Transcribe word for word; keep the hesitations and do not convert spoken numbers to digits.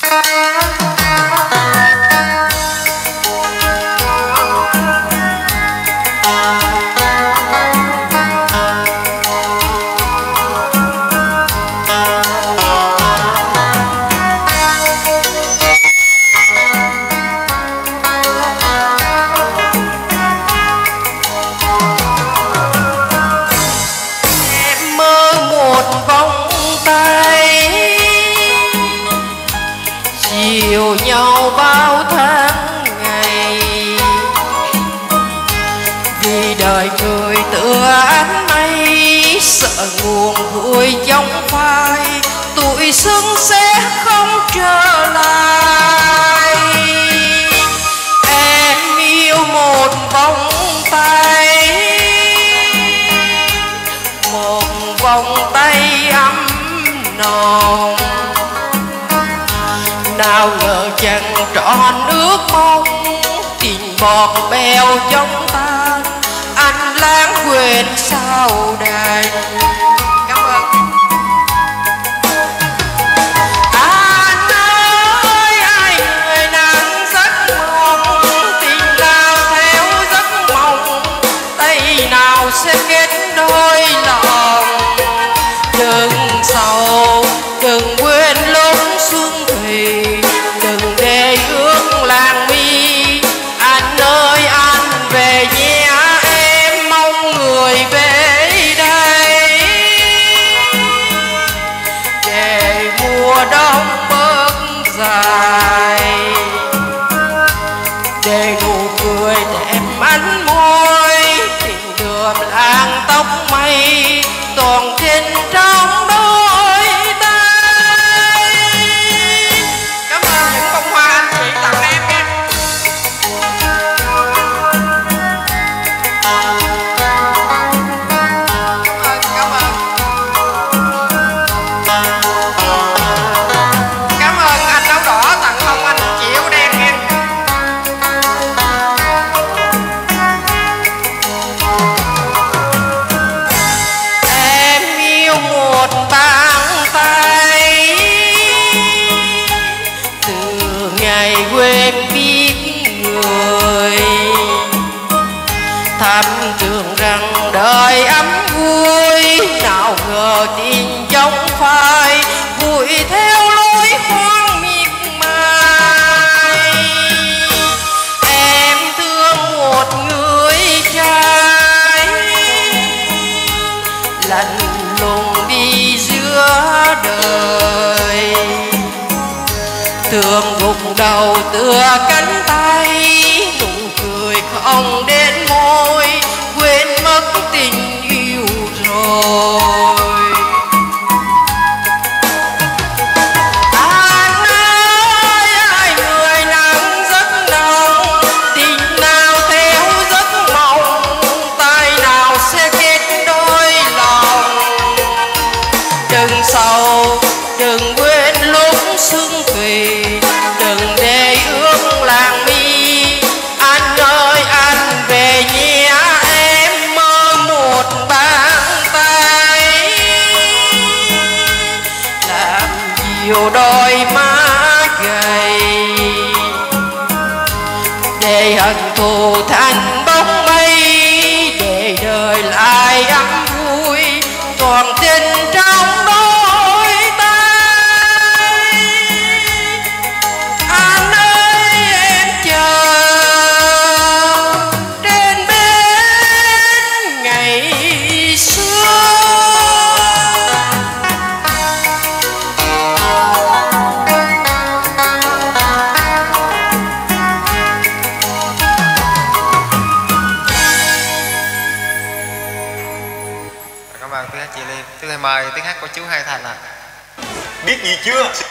chiều nhau bao tháng ngày, vì đời người tựa ánh mây, sợ nguồn vui trong phai, tuổi xuân sẽ không trở lại. Em yêu một vòng tay, một vòng tay ấm nồng, nào ngờ chẳng trọn ước mong, tình bọt bèo trong tan, anh lãng quên sao đành. Cảm ơn. Anh ơi, ai người nắng giấc mộng, tình nào theo giấc mộng, tay nào sẽ kết đôi lòng. Đừng sầu, đừng quên lúc xuân thì, đừng để ước làng mi. Anh ơi anh về nhé, em mong người về đây, để mùa đông bớt dài, để nụ cười đẹp ánh môi, tình đường làng tóc mây toàn trên trong đôi tay. Cảm ơn những bông hoa anh chị tặng em nha. Cảm ơn. Cảm ơn anh áo đỏ tặng không anh chị áo đen nha. Em yêu một bàn tay, từ ngày quên biết người, thầm tưởng rằng đời ấm vui, nào ngờ tình trong phai vùi theo lối hoang miệt mài. Em thương một người trai, lạnh lùng đi giữa đời, thường gục đầu tựa cánh tay, nụ cười không đến môi, quên mất tình yêu rồi. Anh ơi, ai người nắng giấc nồng, tình nào theo giấc mộng, tay nào sẽ kết đôi lòng. Đừng sầu, đừng quên lúc xuân thủy, đừng để ước làng mi. Anh ơi anh về nhé, em mơ một bàn tay, làm dịu đôi má gầy, để hận thù thành bóng mây, để đời lại ấm vui, toàn tình trong đôi tay. Anh ơi em chờ trên bến ngày xưa. Cảm ơn tiếng hát chị Liên. Tiếp theo mời tiếng hát của chú Hai Thành ạ. Biết gì chưa?